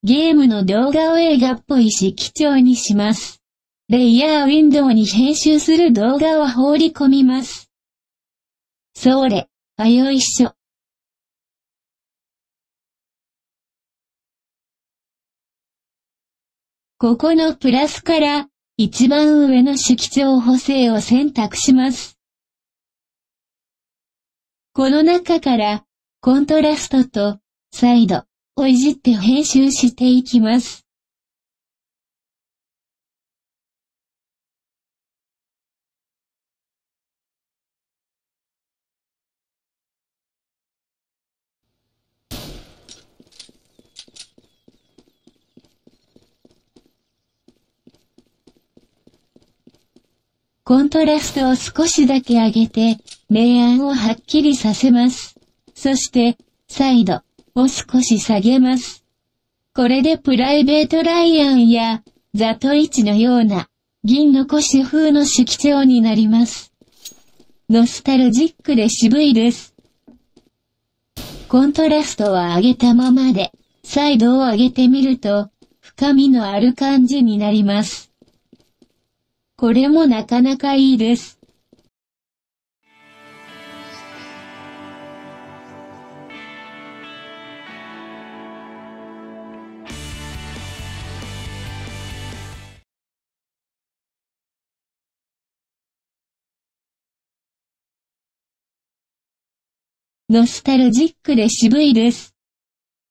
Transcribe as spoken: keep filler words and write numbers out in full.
ゲームの動画を映画っぽい色調にします。レイヤーウィンドウに編集する動画を放り込みます。それ、あよいしょ。ここのプラスから、一番上の色調補正を選択します。この中から、コントラストと、サイド、をいじって編集していきます。コントラストを少しだけ上げて、明暗をはっきりさせます。そして、サイドを少し下げます。これでプライベートライアンや、ザトイチのような、銀の古紙風の色調になります。ノスタルジックで渋いです。コントラストは上げたままで、サイドを上げてみると、深みのある感じになります。これもなかなかいいです。ノスタルジックで渋いです。